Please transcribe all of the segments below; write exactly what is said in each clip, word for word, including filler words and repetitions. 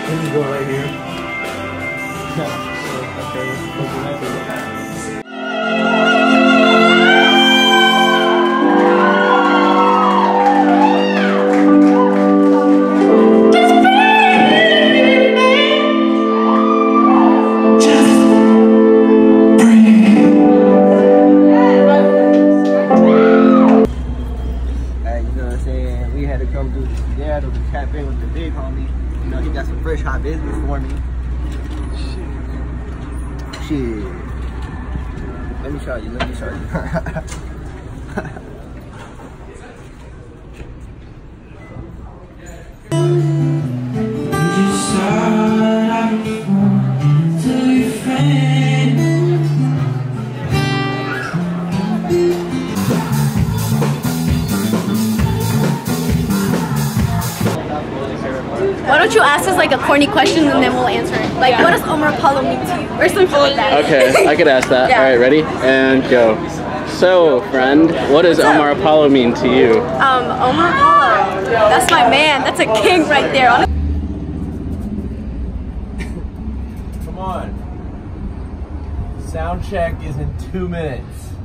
This is going right here. Tap in with the big homie. You know, he got some fresh hot business for me. Shit. Shit. Let me show you, let me show you. Why don't you ask us like a corny question and then we'll answer it? Like, yeah. What does Omar Apollo mean to you? Or something like that. Okay, I could ask that. Yeah. Alright, ready? And go. So, friend, what does What's Omar up? Apollo mean to you? Um, Omar Apollo, that's my man. That's a king right there. Come on. Sound check is in two minutes.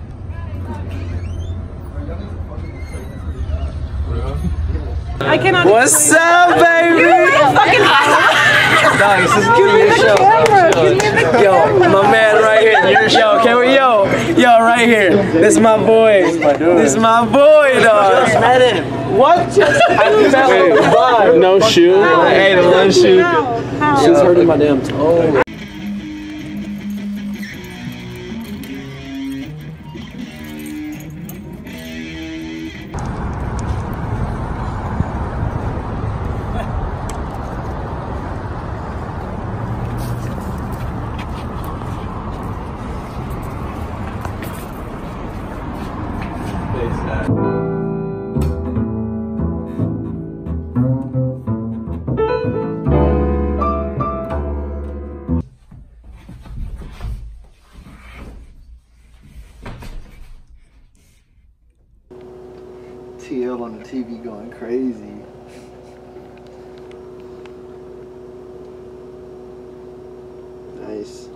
I cannot. What's up, baby? Fucking Dog, this is your show. Yo, my man right here. Your show. Can we, yo, yo, right here. This is my boy. This is my boy, dog. Just met him. What? Just I met him. No shoe. I ate a one shoe. She's hurting my damn toe. T L on the T V going crazy. Nice.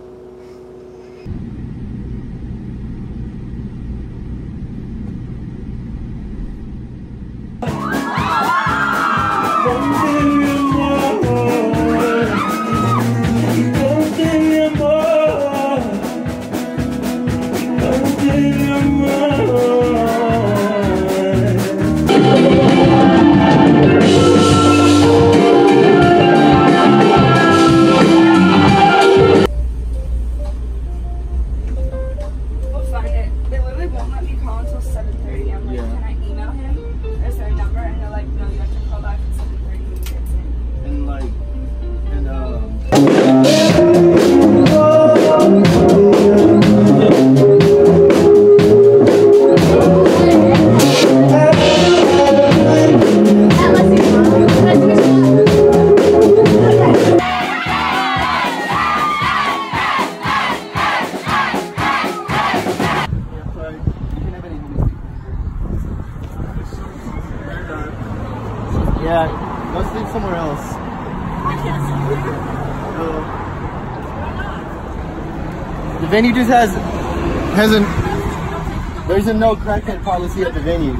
Yeah, let's sleep somewhere else. Uh, the venue just has hasn't. There's a no crackhead policy at the venue.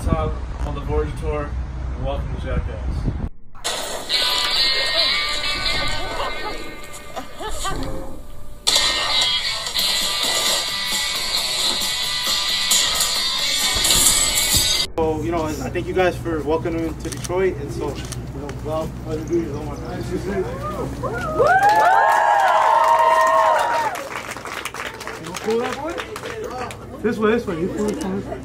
Top on the Voyage Tour, and welcome to Jackass. So, you know, I thank you guys for welcoming me to Detroit, and so, you know, well, what to do is all my guys. You want to pull that boy? This way, this way. You pull this one, this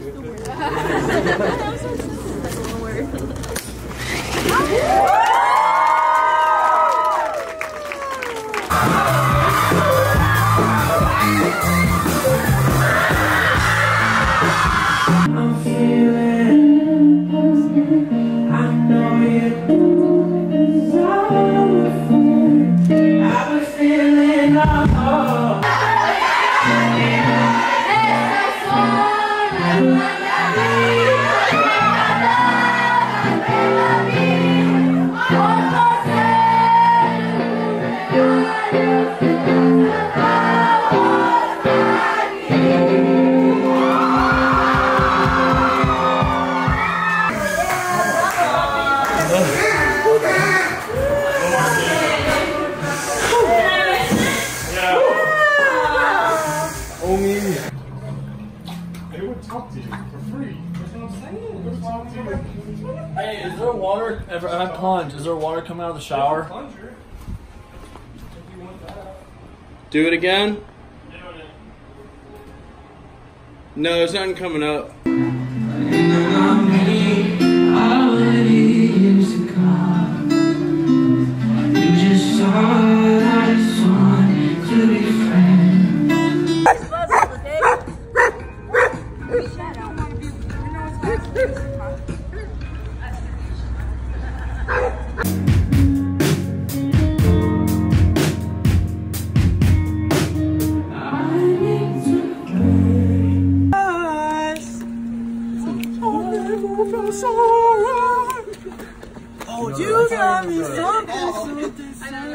I'm feeling, I know you. I'm feeling, oh. Hey, is there water? Ever, I plunge. Is there water coming out of the shower? Do it again? No, there's nothing coming up. Oh, you got me something, something,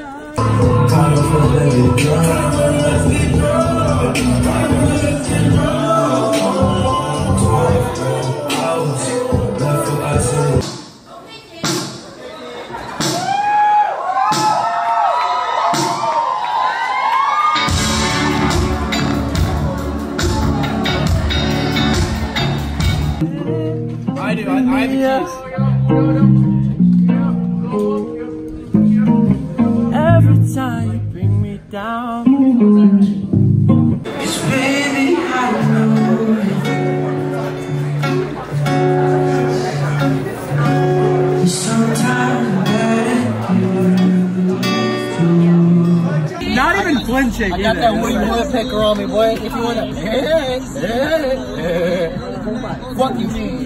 I do. I, I have the keys. every time you bring me down. It's really hard to know. Sometimes not even flinching. I got that wooden woodpecker on me, boy. If you want to, fuck you mean.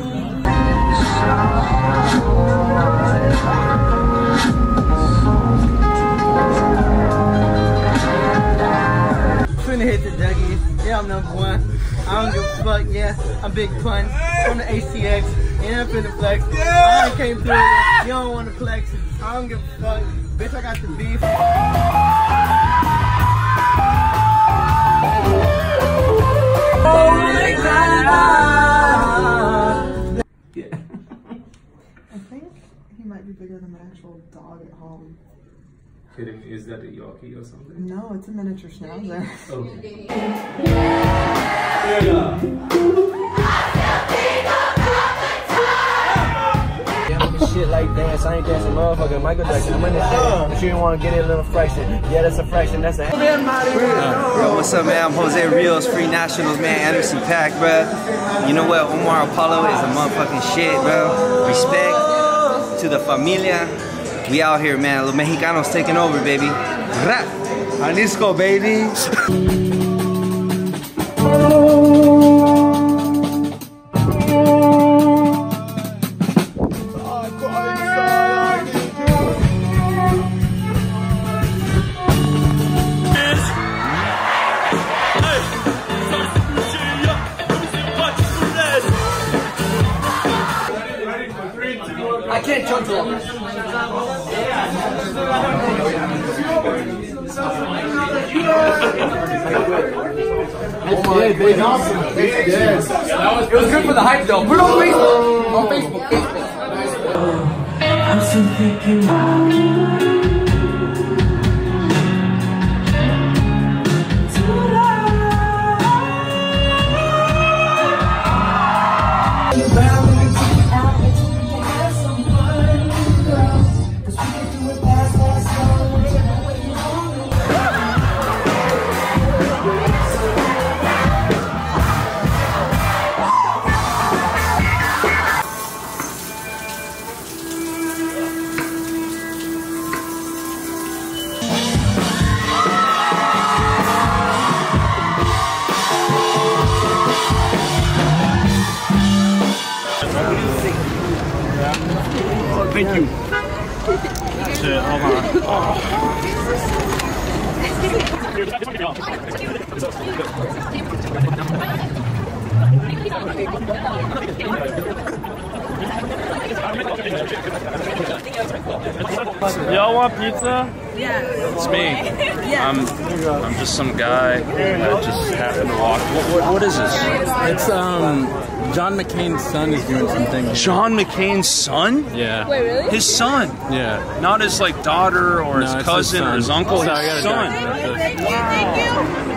Finna hit the Dougie. Yeah, I'm number one. I don't give a fuck. Yeah, I'm Big Pun from the H T X. And I'm finna flex. I came through. You don't want to flex. I don't give a fuck. Bitch, I got the beef. Oh my God. Yeah. I think he might be bigger than the actual dog at home. Kidding me? Is that a Yorkie or something? No, it's a miniature schnauzer. Okay. Shit like dance, I ain't dancing motherfucker Michael Jackson. I'm in this shit, but you didn't want to get it a little fraction. Yeah, that's a fraction, that's a... Yo, what's up, man? I'm Jose Rios, Free Nationals, man. Anderson .Paak, bro. You know what? Omar Apollo is a motherfucking shit, bro. Respect to the familia. We out here, man. Los Mexicanos taking over, baby. Rap! Jalisco, baby! I can't jump to him. It was good for the hype though. Put it on the On Facebook, Facebook. I'm still thinking about you. Thank you. Shit, hold on. Oh. Y'all want pizza? Yeah. It's me. Yeah. I'm, I'm just some guy that just happened to walk. What, what, what is this? It's um John McCain's son is doing something. John McCain's son? Yeah. Wait, really? His son? Yeah. Not his like daughter or No, his it's cousin his or his uncle. Sorry, I his gotta son. document this. Thank you, thank you.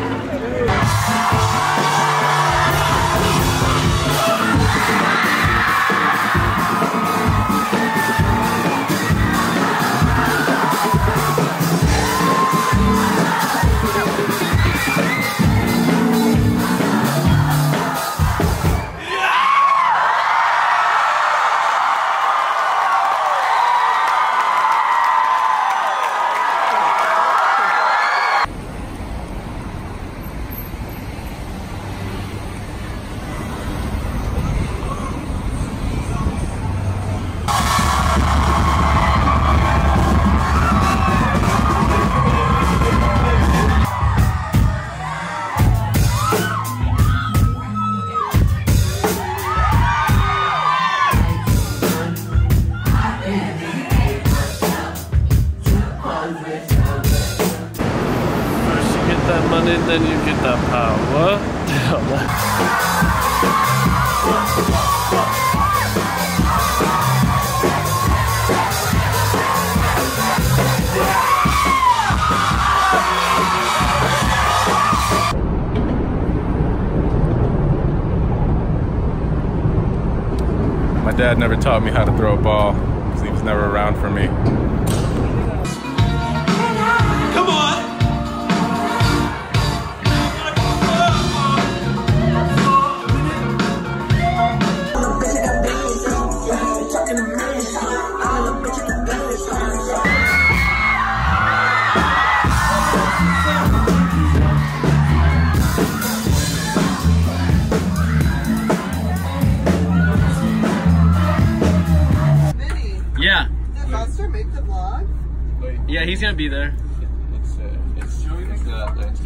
That money, then you get that power. My dad never taught me how to throw a ball because he was never around for me. Come on! Yeah. Did Buster make the vlog? Yeah, he's gonna be there. It's, uh, it's showing the landscape.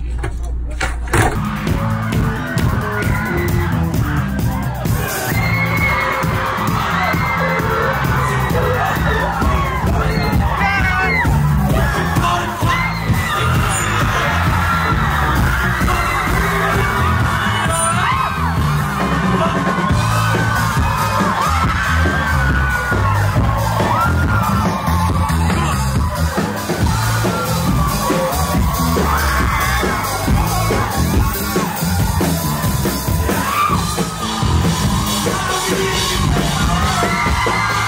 Yeah.